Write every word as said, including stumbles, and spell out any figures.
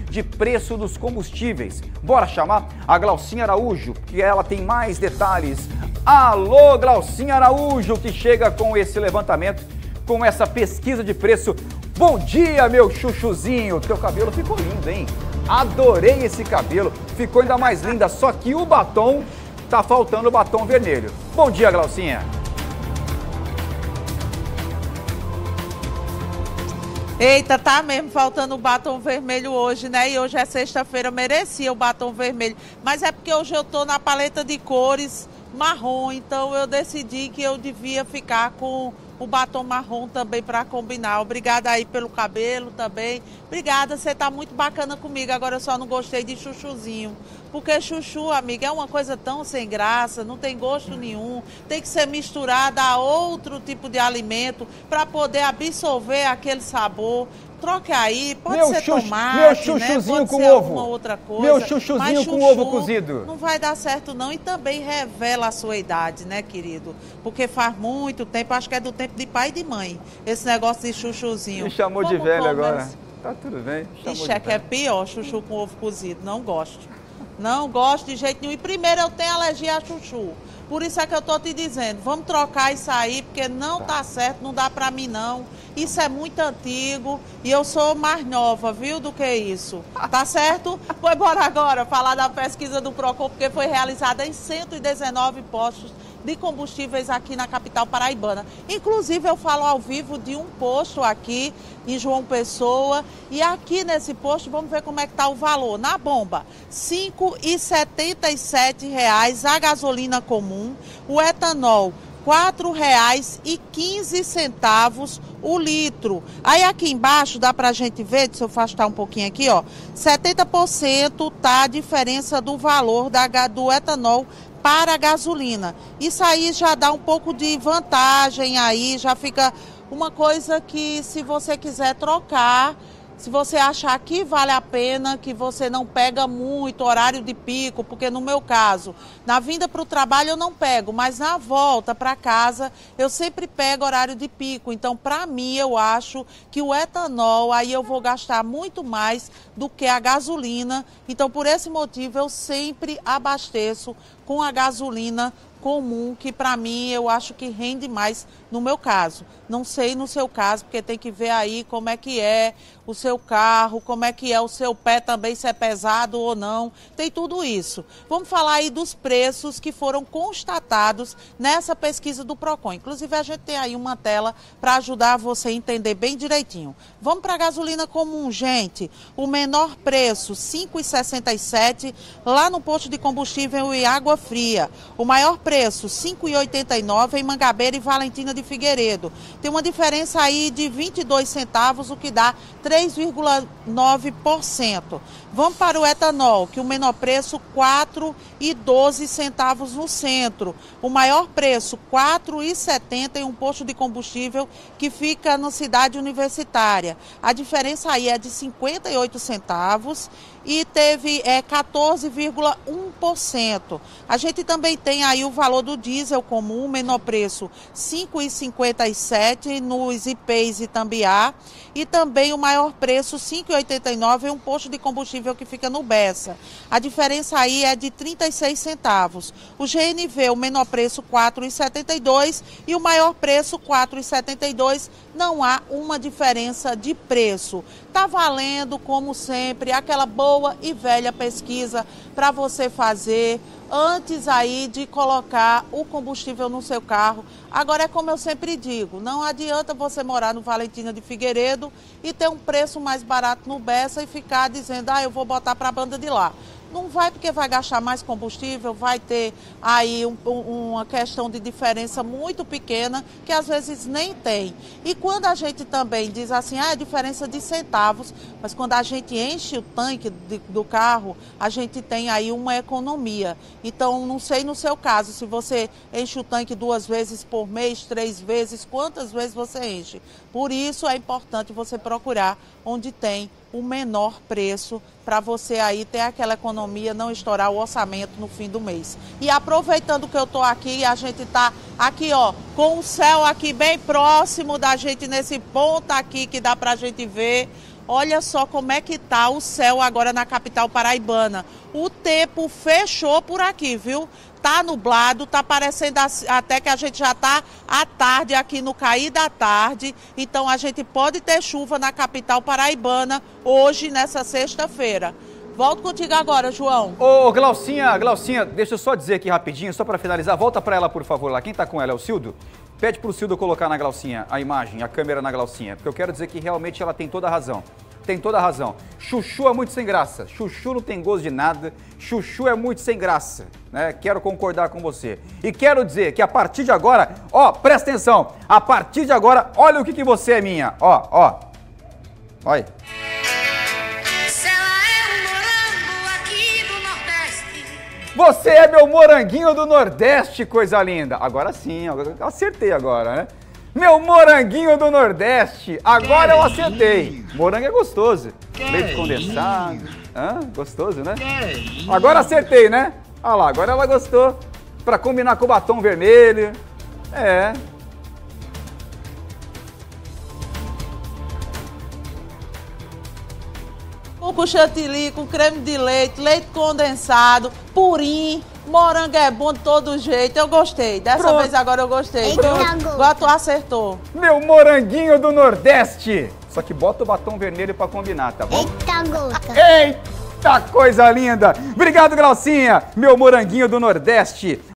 de preço dos combustíveis. Bora chamar a Glaucinha Araújo, que ela tem mais detalhes. Alô, Glaucinha Araújo, que chega com esse levantamento, com essa pesquisa de preço. Bom dia, meu chuchuzinho. Teu cabelo ficou lindo, hein? Adorei esse cabelo. Ficou ainda mais linda, só que o batom, tá faltando o batom vermelho. Bom dia, Glaucinha. Eita, tá mesmo faltando o batom vermelho hoje, né? E hoje é sexta-feira, merecia o batom vermelho. Mas é porque hoje eu tô na paleta de cores marrom, então eu decidi que eu devia ficar com o batom marrom também para combinar. Obrigada aí pelo cabelo também. Obrigada, você tá muito bacana comigo. Agora eu só não gostei de chuchuzinho. Porque chuchu, amiga, é uma coisa tão sem graça, não tem gosto nenhum. Tem que ser misturada a outro tipo de alimento para poder absorver aquele sabor. Troque aí, pode meu ser chuchu, tomate, meu chuchuzinho né? com ser ovo. outra coisa. Meu chuchuzinho com ovo cozido. Não vai dar certo não, e também revela a sua idade, né, querido? Porque faz muito tempo, acho que é do tempo de pai e de mãe, esse negócio de chuchuzinho. Me chamou Como de velho começa? agora. Tá tudo bem. Ixi, é que é pior, chuchu com ovo cozido, não gosto. Não gosto de jeito nenhum. E primeiro eu tenho alergia a chuchu. Por isso é que eu tô te dizendo, vamos trocar isso aí, porque não tá, tá certo, não dá pra mim não. Isso é muito antigo e eu sou mais nova, viu, do que isso. Tá certo? Pois bora agora falar da pesquisa do Procon, porque foi realizada em cento e dezenove postos de combustíveis aqui na capital paraibana. Inclusive, eu falo ao vivo de um posto aqui em João Pessoa. E aqui nesse posto, vamos ver como é que está o valor. Na bomba, cinco reais e setenta e sete reais a gasolina comum, o etanol, quatro reais e quinze centavos o litro. Aí aqui embaixo dá pra gente ver, deixa eu afastar um pouquinho aqui, ó, setenta por cento tá a diferença do valor da, do etanol para a gasolina. Isso aí já dá um pouco de vantagem aí, já fica uma coisa que se você quiser trocar, se você achar que vale a pena, que você não pega muito horário de pico, porque no meu caso, na vinda para o trabalho eu não pego, mas na volta para casa eu sempre pego horário de pico. Então, para mim, eu acho que o etanol, aí eu vou gastar muito mais do que a gasolina. Então, por esse motivo, eu sempre abasteço com a gasolina comum, que para mim eu acho que rende mais no meu caso. Não sei no seu caso, porque tem que ver aí como é que é o seu carro, como é que é o seu pé também, se é pesado ou não, tem tudo isso. Vamos falar aí dos preços que foram constatados nessa pesquisa do Procon. Inclusive a gente tem aí uma tela para ajudar você a entender bem direitinho. Vamos para a gasolina comum, gente. O menor preço, cinco reais e sessenta e sete centavos, lá no posto de combustível e Água Fria. O maior preço, cinco reais e oitenta e nove centavos em Mangabeira e Valentina de Figueiredo. Tem uma diferença aí de vinte e dois centavos, o que dá três vírgula nove por cento. Vamos para o etanol, que o menor preço, quatro reais e doze centavos no centro. O maior preço, quatro reais e setenta centavos em um posto de combustível que fica na cidade universitária. A diferença aí é de cinquenta e oito centavos e teve é, quatorze vírgula um por cento. A gente também tem aí o valor do diesel comum, menor preço cinco reais e cinquenta e sete centavos nos I P s e Tambiá, e também o maior preço cinco reais e oitenta e nove centavos em um posto de combustível que fica no Bessa. A diferença aí é de trinta e seis centavos. O G N V, o menor preço quatro reais e setenta e dois centavos e o maior preço quatro reais e setenta e dois centavos. Não há uma diferença de preço. Tá valendo, como sempre, aquela boa e velha pesquisa para você fazer antes aí de colocar o combustível no seu carro. Agora é como eu sempre digo, não adianta você morar no Valentina de Figueiredo e ter um preço mais barato no Bessa e ficar dizendo, ah, eu vou botar para a banda de lá. Não vai, porque vai gastar mais combustível, vai ter aí um, um, uma questão de diferença muito pequena, que às vezes nem tem. E quando a gente também diz assim, ah, é diferença de centavos, mas quando a gente enche o tanque de, do carro, a gente tem aí uma economia. Então, não sei no seu caso, se você enche o tanque duas vezes por mês, três vezes, quantas vezes você enche. Por isso é importante você procurar onde tem o menor preço para você aí ter aquela economia, não estourar o orçamento no fim do mês. E aproveitando que eu estou aqui, a gente está aqui, ó, com o céu aqui bem próximo da gente, nesse ponto aqui que dá para a gente ver. Olha só como é que tá o céu agora na capital paraibana. O tempo fechou por aqui, viu? Tá nublado, tá parecendo até que a gente já tá à tarde aqui no cair da tarde. Então a gente pode ter chuva na capital paraibana hoje, nessa sexta-feira. Volto contigo agora, João. Ô, Glaucinha, Glaucinha, deixa eu só dizer aqui rapidinho, só para finalizar. Volta para ela, por favor, lá. Quem tá com ela é o Cildo? Pede pro Cildo colocar na Glaucinha a imagem, a câmera na Glaucinha, porque eu quero dizer que realmente ela tem toda a razão. Tem toda a razão. Chuchu é muito sem graça. Chuchu não tem gosto de nada. Chuchu é muito sem graça, né? Quero concordar com você. E quero dizer que a partir de agora, ó, presta atenção. A partir de agora, olha o que que você é minha. Ó, ó. Olha. Você é meu moranguinho do Nordeste, coisa linda. Agora sim, eu acertei agora, né? Meu moranguinho do Nordeste. Agora eu acertei. Morango é gostoso. Leite condensado. Hã? Gostoso, né? Agora acertei, né? Olha lá, agora ela gostou. Pra combinar com o batom vermelho. É. Com chantilly, com creme de leite, leite condensado, purim, morango é bom de todo jeito. Eu gostei. Dessa Pronto. vez agora eu gostei. Eita, Agora tu acertou. Meu moranguinho do Nordeste. Só que bota o batom vermelho pra combinar, tá bom? Eita, gota. Eita, coisa linda. Obrigado, Glaucinha. Meu moranguinho do Nordeste.